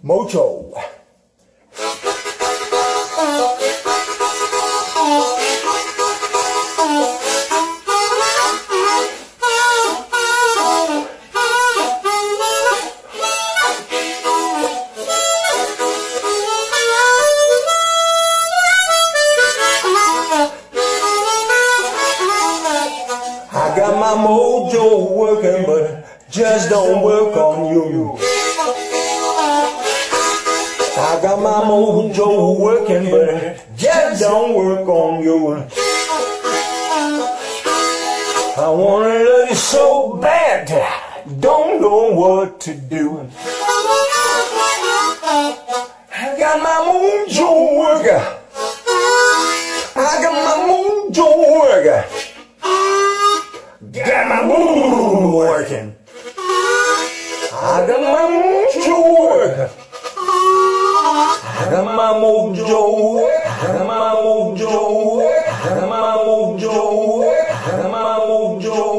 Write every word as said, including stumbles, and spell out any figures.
Mojo. I got my mojo working, but just don't work on you. I got my mojo working, but just don't work on you. I wanna love you so bad, don't know what to do. I got my mojo working. I got my mojo working. Got my mojo working. I got my mojo working. I got my mojo. I got my mojo. I got my mojo. I got my mojo.